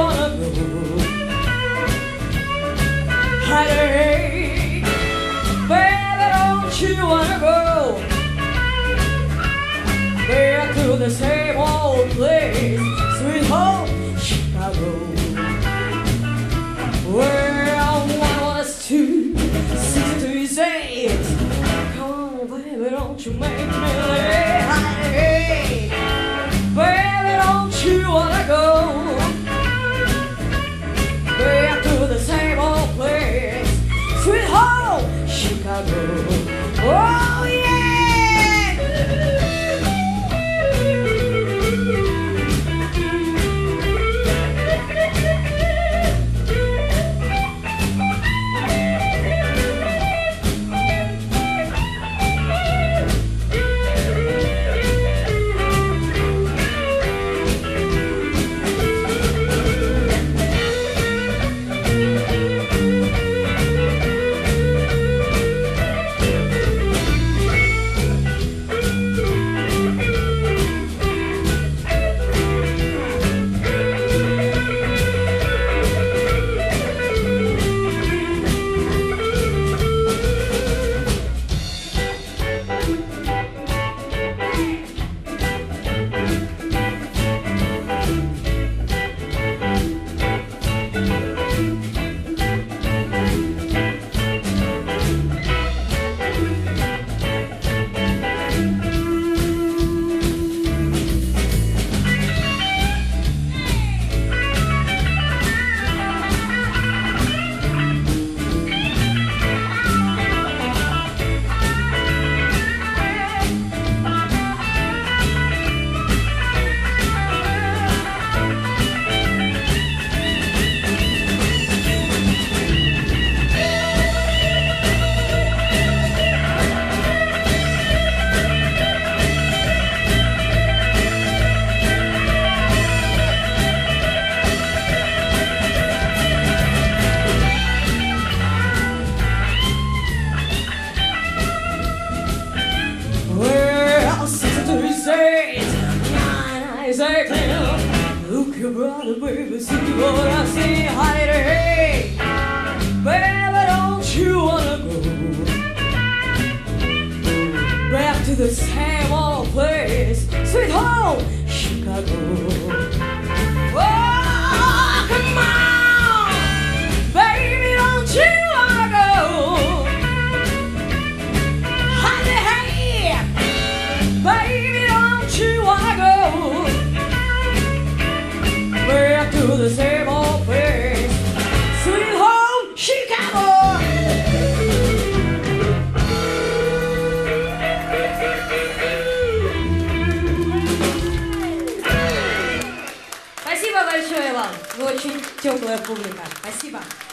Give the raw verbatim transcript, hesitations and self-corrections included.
wanna go? Hey, baby, don't you wanna go back to the same old place, sweet home Chicago, where I want us to sit to his age. Come on, baby, don't you make me late. Hey, baby, don't you wanna go back to the same old place, sweet home Chicago? Oh yeah. Look your brother, baby, see what I see. Hey, baby, don't you wanna go back to the same old place, sweet home Chicago? Oh, come on, baby, don't you wanna go? Honey, hey, baby, don't you wanna go back to the same old place, sweet home Chicago? Спасибо большое вам, вы очень теплая публика. Спасибо.